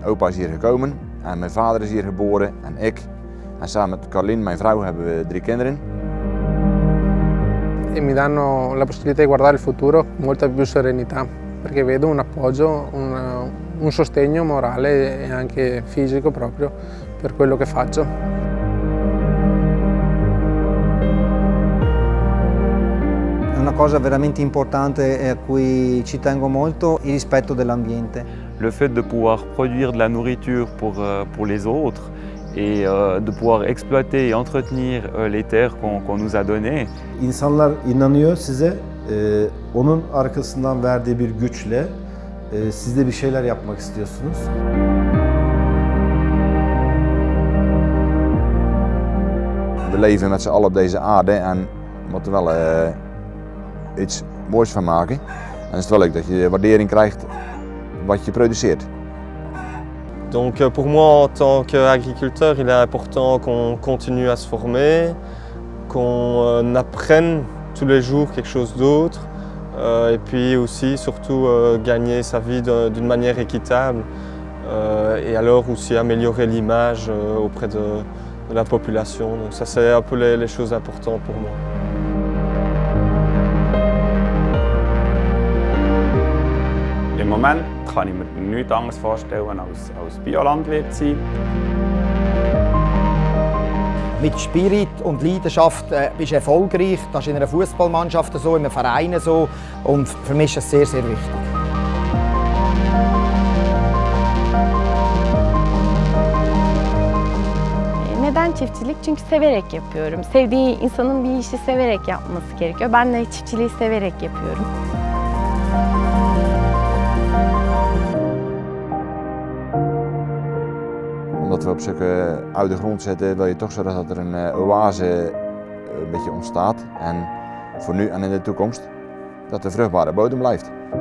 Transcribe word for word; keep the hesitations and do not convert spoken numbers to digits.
opa is hier gekomen en mijn vader is hier geboren en ik. En samen met Carlien, mijn vrouw, hebben we drie kinderen. E mi danno la possibilità di guardare il futuro con molta più serenità, perché vedo un appoggio, un, un sostegno morale e anche fisico proprio per quello che faccio. Una cosa veramente importante e a cui ci tengo molto, il rispetto dell'ambiente. Le fait de pouvoir produire de la nourriture pour, pour les autres et euh, de pouvoir exploiter et entretenir euh, les terres qu'on qu'on nous a données. İnsanlar inanıyor size, e, onun arkasından verdiği bir güçle e, siz de bir şeyler yapmak istiyorsunuz. We leven met z'n allen op deze aarde en we moeten wel uh, iets moois van maken. En het is wel leuk dat je waardering krijgt wat je produceert. Donc pour moi en tant qu'agriculteur, il est important qu'on continue à se former, qu'on apprenne tous les jours quelque chose d'autre euh, et puis aussi surtout euh, gagner sa vie d'une manière équitable euh, et alors aussi améliorer l'image euh, auprès de, de la population. Donc ça c'est un peu les, les choses importantes pour moi. Im Moment kann ich mir nichts anderes vorstellen als, als Biolandwirt zu sein. Mit Spirit und Leidenschaft äh, bist du erfolgreich. Das ist in einer Fußballmannschaft so, in einem Verein so. Und für mich ist das sehr, sehr wichtig. Neden çiftçilik? Çünkü severek yapıyorum. Sevdiği insanın bir işi severek yapması gerekiyor. Ben de çiftçiliği severek yapıyorum. Omdat we op zulke oude grond zitten, wil je toch zorgen dat er een oase een beetje ontstaat. En voor nu en in de toekomst dat de vruchtbare bodem blijft.